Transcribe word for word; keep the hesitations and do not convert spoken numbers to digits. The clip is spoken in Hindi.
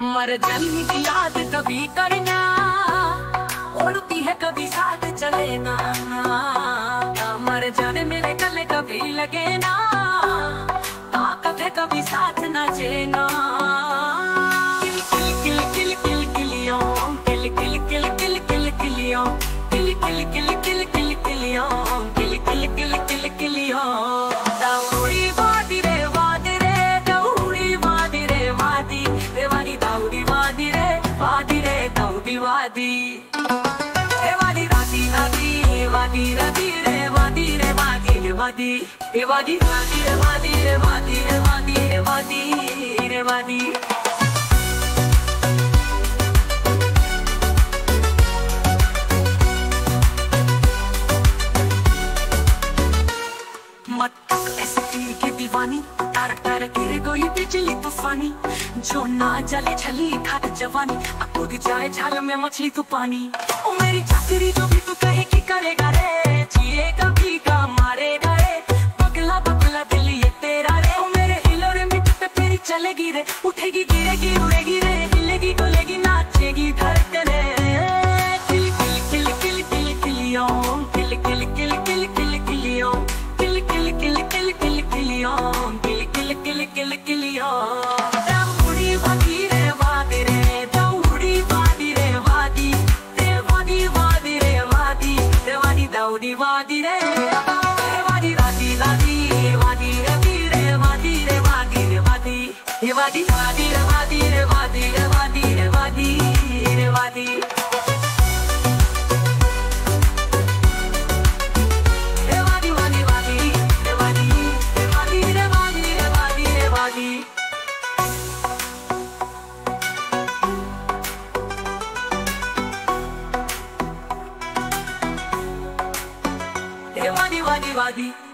मर जाने की याद कभी करना, उड़ती है कभी साथ चले ना, मर जाने मेरे गले कभी लगे ना, ताकत है कभी साथ न जेना। किल किल किल किल किलियों, किल किल किल किल किल किलियों, किल किल किल किल किल किलियों, किल किल किल किल किलियों। दाऊड़ी वादी रे वादी रे, दाऊड़ी वादी रे वादी रे वादी, दाऊड़ी वादी रे वादी रे दाऊड़ी वादी रे वादी, राती राती वादी राती रे वादी रे वादी रे वादी रे वादी वादी रे वादी रे वादी रे वादी रे वादी रे वादी। मत ऐसे तीर के दीवानी, तारक तारक गिरे कोई बिजली तूफानी, जो ना जले छली खाट जवानी, अब कूद जाए झाल में मछली तू पानी। ओ मेरी चाकरी जो भी तू कहे कि करेगा रे, जिएगा भी का मारेगा रे, पगला पगला दिल ये तेरा रे। ओ मेरे हिलो रे मिट पे फिर चलेगी रे, उठेगी गिरेगी उड़ेगी रे, हिलेगी डोलेगी नाचेगी धड़कने। किल किल किल किल किल किलियों, किल किल किल किल किल किलियों, किल किल किल किल किल किलियों, किल किल किल किल किलियों। दाऊड़ी वादी रे वादी रे, दाऊड़ी वादी रे वादी रे वादी वादी रे वादी रे वादी, दाऊड़ी वादी रे वादी राती राती वादी राती रे वादी रे वादी रे वादी रे वादी वादी रे वादी रे वादी रे वादी रे वादी रे वादी। Wadi wadi wadi